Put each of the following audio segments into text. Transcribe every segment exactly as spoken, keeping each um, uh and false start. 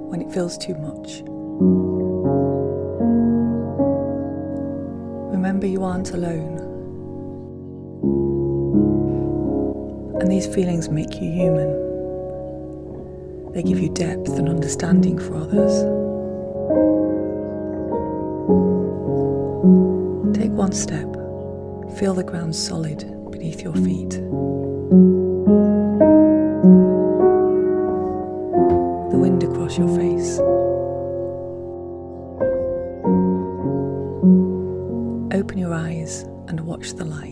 when it feels too much. Remember, you aren't alone. And these feelings make you human. They give you depth and understanding for others. Take one step. Feel the ground solid beneath your feet. The wind across your face. Open your eyes and watch the light.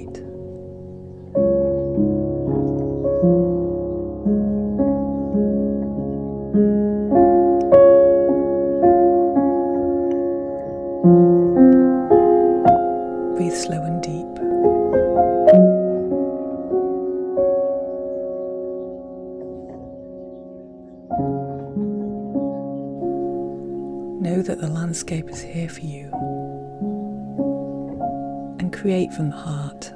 Breathe slow and deep. Know that the landscape is here for you, and create from the heart.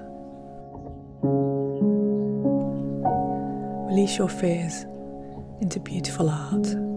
Release your fears into beautiful art.